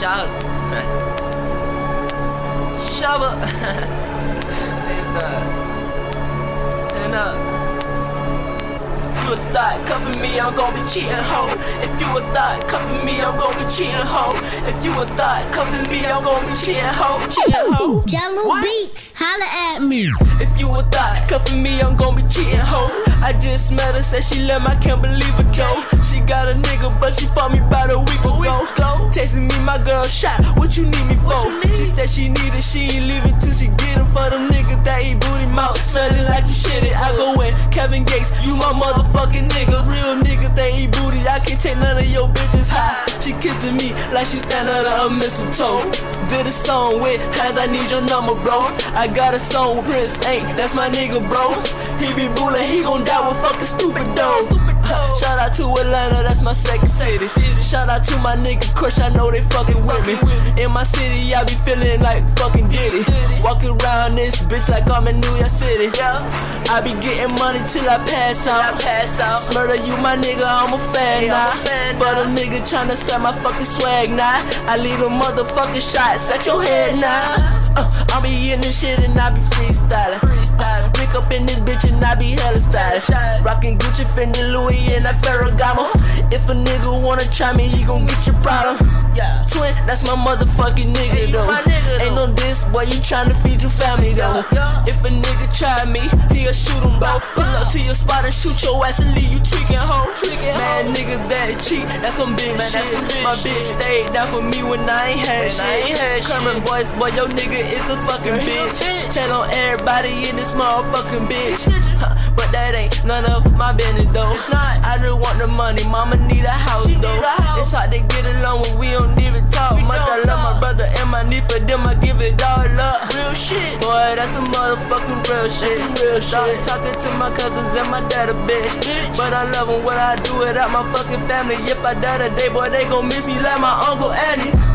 shout. Shovel. Turn up. You a thought, cuffin' me, I'm gon' be cheatin', ho. If you a thought, cuffin' me, I'm gon' be cheatin', ho. If you a thought, cuffin' me, I'm gon' be cheatin', ho. Cheatin', ho. Jello Beats, holla at me. If you a thought, cuffin' me, I'm gon' be cheatin', ho. I just met her, said she left, I can't believe it, though. She got a nigga, but she fought me about a week ago. Texting me, my girl shot, what you need me for? She said she need it, she ain't leaving till she get him. For them niggas that eat booty mouth, smelling like you shit it. I go in, Kevin Gates, you my motherfucking nigga. Real niggas, they eat booty, I can't take none of your bitches high. She kissing me like she stand under a mistletoe. Did a song with Has, I need your number, bro. I got a song with Prince Ain't, that's my nigga, bro. He be bullin', he gon' die with fucking stupid dough. Shout out to Atlanta, that's my second city. Shout out to my nigga Crush, I know they fucking with me. In my city, I be feeling like fucking Diddy. Walking around this bitch like I'm in New York City. I be getting money till I pass out. Smurder, you my nigga, I'm a fan now. But a nigga tryna sweat my fucking swag now. I leave a motherfucking shots at your head now. I be in this shit and I be freestyling. Pick up in this bitch and I be hella stylish. Rockin' Gucci, Fendi, Louis and that Ferragamo. If a nigga wanna try me, he gon' get your problem. Twin, that's my motherfucking nigga though. Ain't no diss, boy, you tryna feed your family though. If a nigga try me, he'll shoot him, bro. Pull up to your spot and shoot your ass and leave you tweaking, ho. Man, niggas that cheat, that's some bitch shit. My bitch stayed down for me when I ain't had shit. Kermit boys, boy, your nigga is a fucking bitch. Tell on everybody in this motherfucking bitch. But that ain't none of my business though. I just want the money, mama need a house though. It's hard to get along when we don't even talk much. I love my brother and my need for them, I give it all up. Real shit, boy, that's some motherfucking real shit. Started talking to my cousins and my dad a bitch. But I love them when I do it out my fucking family. If I die today, boy, they gon' miss me like my Uncle Annie.